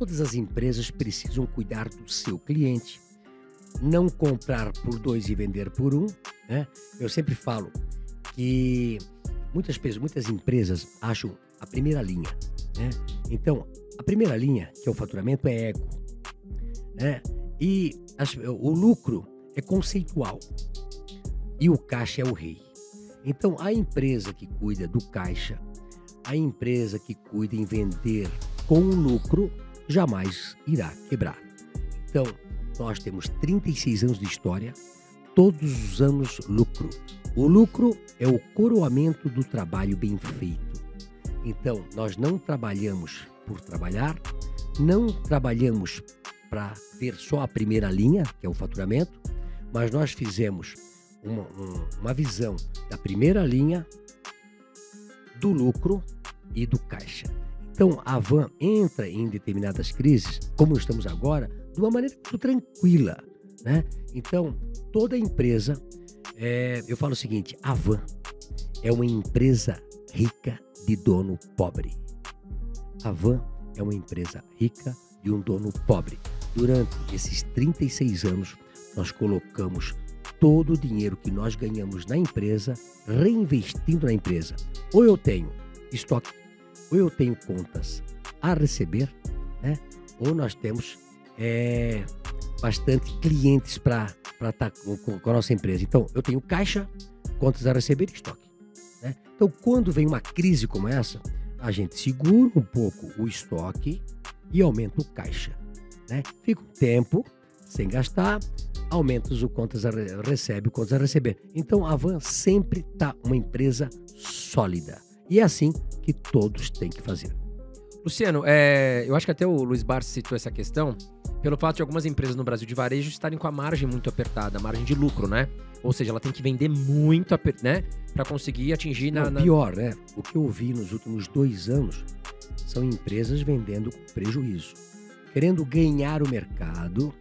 todas as empresas precisam cuidar do seu cliente, não comprar por dois e vender por um, né? Eu sempre falo que muitas empresas acham a primeira linha, né? Então, a primeira linha, que é o faturamento, é ego, né? E o lucro é conceitual e o caixa é o rei. Então, a empresa que cuida do caixa, a empresa que cuida em vender com lucro, jamais irá quebrar. Então, nós temos 36 anos de história, todos os anos lucro. O lucro é o coroamento do trabalho bem feito. Então, nós não trabalhamos por trabalhar, não trabalhamos para ver só a primeira linha, que é o faturamento, mas nós fizemos uma visão da primeira linha, do lucro e do caixa. Então, a Van entra em determinadas crises, como estamos agora, de uma maneira muito tranquila, né? Então, toda empresa, eu falo o seguinte, a Van é uma empresa rica de dono pobre. A Van é uma empresa rica de um dono pobre. Durante esses 36 anos, nós colocamos todo o dinheiro que nós ganhamos na empresa, reinvestindo na empresa. Ou eu tenho estoque, ou eu tenho contas a receber, né? Ou nós temos bastante clientes para estar com a nossa empresa. Então, eu tenho caixa, contas a receber e estoque, né? Então, quando vem uma crise como essa, a gente segura um pouco o estoque e aumenta o caixa, né? Fica um tempo sem gastar, aumenta o contas a receber. Então, a Van sempre está uma empresa sólida. E é assim que todos têm que fazer. Luciano, eu acho que até o Luiz Barsi citou essa questão pelo fato de algumas empresas no Brasil de varejo estarem com a margem muito apertada, a margem de lucro, né? Ou seja, ela tem que vender muito, né? Para conseguir atingir Pior, né? O que eu vi nos últimos 2 anos são empresas vendendo com prejuízo. Querendo ganhar o mercado,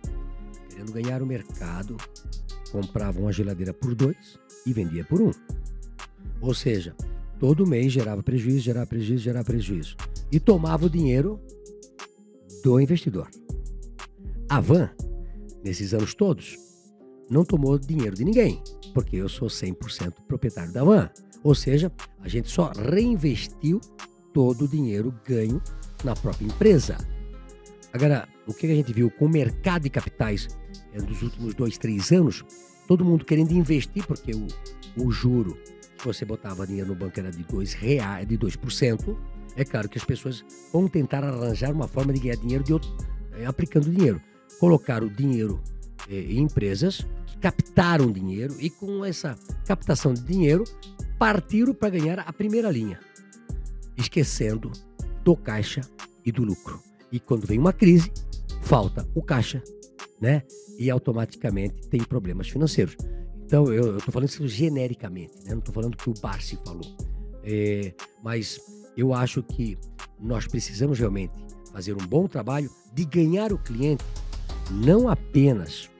compravam uma geladeira por 2 e vendia por 1. Ou seja, todo mês gerava prejuízo. E tomava o dinheiro do investidor. A Van, nesses anos todos, não tomou dinheiro de ninguém, porque eu sou 100% proprietário da Van. Ou seja, a gente só reinvestiu todo o dinheiro ganho na própria empresa. Agora, o que a gente viu com o mercado de capitais dos últimos 2, 3 anos, todo mundo querendo investir, porque o juro que você botava dinheiro no banco era de R$2, de 2%. É claro que as pessoas vão tentar arranjar uma forma de ganhar dinheiro aplicando dinheiro. Colocaram o dinheiro em empresas que captaram dinheiro e com essa captação de dinheiro partiram para ganhar a primeira linha, esquecendo do caixa e do lucro. E quando vem uma crise, falta o caixa, né? E automaticamente tem problemas financeiros. Então, eu estou falando isso genericamente, né? Não estou falando o que o Barsi falou. Mas eu acho que nós precisamos realmente fazer um bom trabalho de ganhar o cliente, não apenas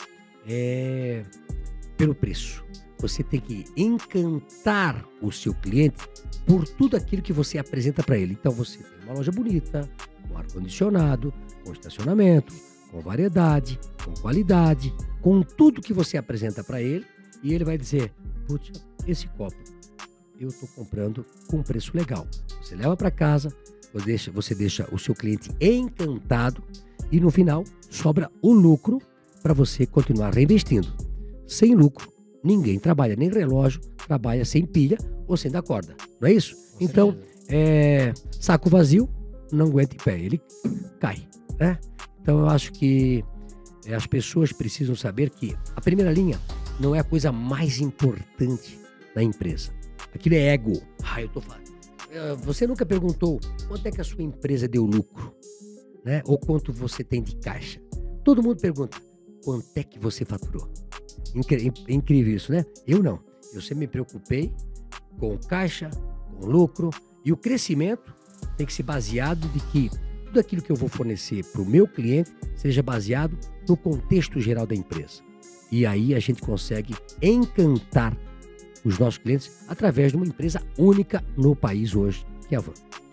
pelo preço. Você tem que encantar o seu cliente por tudo aquilo que você apresenta para ele. Então, você tem uma loja bonita, com ar-condicionado, com estacionamento, com variedade, com qualidade, com tudo que você apresenta para ele, e ele vai dizer, putz, esse copo eu estou comprando com um preço legal. Você leva para casa, você deixa o seu cliente encantado e no final sobra o lucro para você continuar reinvestindo. Sem lucro, ninguém trabalha, nem relógio trabalha sem pilha ou sem dar corda, não é isso? Então, saco vazio não aguenta em pé, ele cai, né? Então eu acho que as pessoas precisam saber que a primeira linha não é a coisa mais importante da empresa. Aquilo é ego. Eu tô falando. Você nunca perguntou quanto é que a sua empresa deu lucro, né? Ou quanto você tem de caixa. Todo mundo pergunta, quanto é que você faturou? Incrível isso, né? Eu não. Eu sempre me preocupei com caixa, com lucro, e o crescimento tem que ser baseado de que tudo aquilo que eu vou fornecer para o meu cliente seja baseado no contexto geral da empresa. E aí a gente consegue encantar os nossos clientes através de uma empresa única no país hoje, que é a Van.